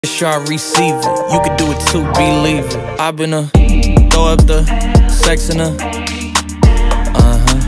Sure, receive it. You can do it too, believe it. I've been throw up the sex in her.